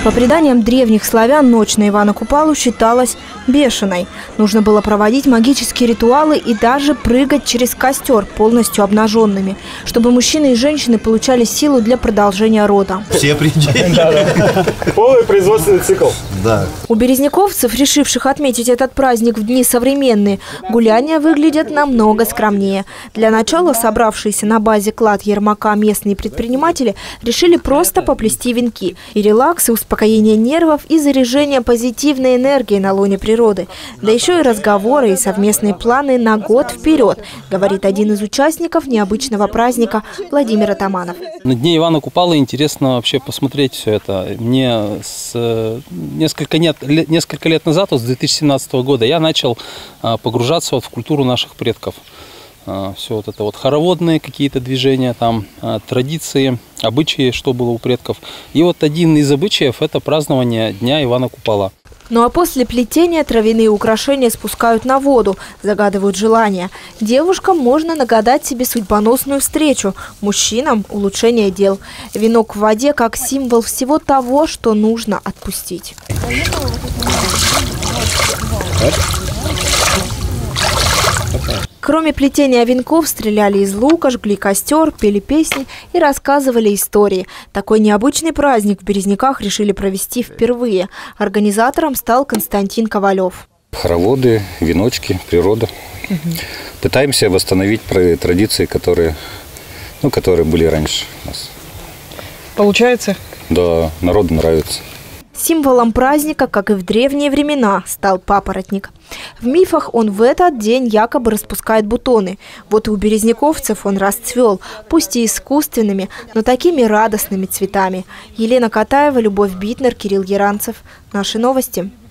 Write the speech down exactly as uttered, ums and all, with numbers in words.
По преданиям древних славян, ночь на Ивана Купалу считалась бешеной. Нужно было проводить магические ритуалы и даже прыгать через костер полностью обнаженными, чтобы мужчины и женщины получали силу для продолжения рода. Все причины. Полный производственный цикл. Да. У березняковцев, решивших отметить этот праздник в дни современные, гуляния выглядят намного скромнее. Для начала собравшиеся на базе клад Ермака местные предприниматели решили просто поплести венки. И релакс, и успокоение нервов, и заряжение позитивной энергии на лоне природы. Да еще и разговоры и совместные планы на год вперед, говорит один из участников необычного праздника Владимир Атаманов. На дне Ивана Купалы интересно вообще посмотреть все это. Мне с несколько, нет, несколько лет назад, вот с две тысячи семнадцатого года, я начал погружаться вот в культуру наших предков. Все вот это вот хороводные какие-то движения, там традиции, обычаи, что было у предков. И вот один из обычаев – это празднование Дня Ивана Купала. Ну а после плетения травяные украшения спускают на воду, загадывают желания. Девушкам можно нагадать себе судьбоносную встречу, мужчинам – улучшение дел. Венок в воде как символ всего того, что нужно отпустить. Кроме плетения венков, стреляли из лука, жгли костер, пели песни и рассказывали истории. Такой необычный праздник в Березняках решили провести впервые. Организатором стал Константин Ковалев. Хороводы, веночки, природа. Угу. Пытаемся восстановить традиции, которые, ну, которые были раньше у нас. Получается? Да, народу нравится. Символом праздника, как и в древние времена, стал папоротник. В мифах он в этот день якобы распускает бутоны. Вот и у березняковцев он расцвел, пусть и искусственными, но такими радостными цветами. Елена Катаева, Любовь Битнер, Кирилл Яранцев. Наши новости.